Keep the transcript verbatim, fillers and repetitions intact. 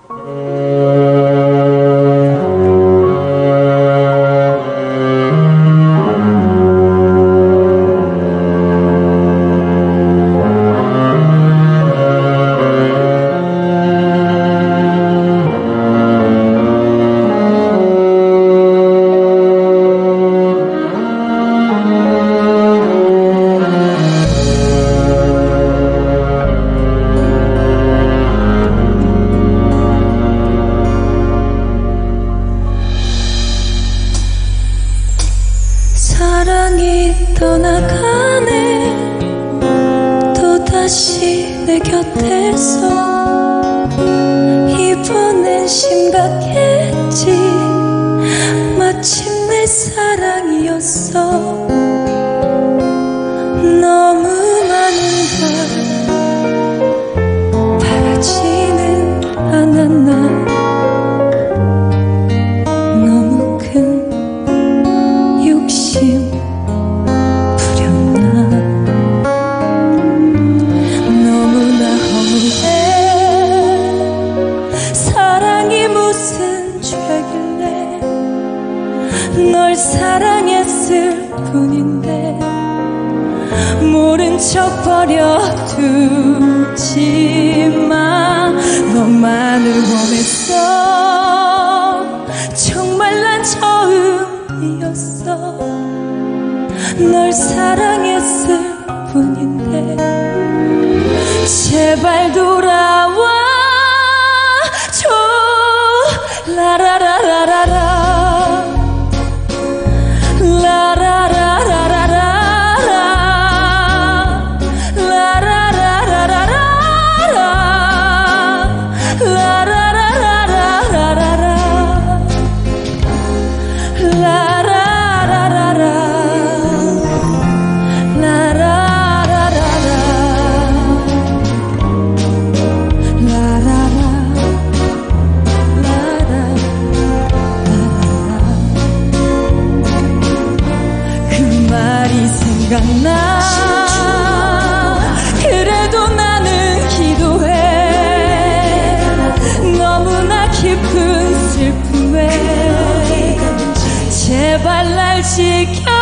사랑이 떠나가네 또다시 내 곁에서 이번엔 심각했지 마침내 사랑이었어 너무 많은 걸 바라지는 않았나 너무나 허무해 사랑이 무슨 죄길래 널 사랑했을 뿐인데 모른 척 버려두지마 너만을 원했어 정말 난 처음이었어 널 사랑했을 뿐인데 제발 돌아와 줘 라라라라라라 라라라라라라 라라라라라라 생각나 그래도 나는 기도해 너무나 깊은 슬픔에 제발 날 지켜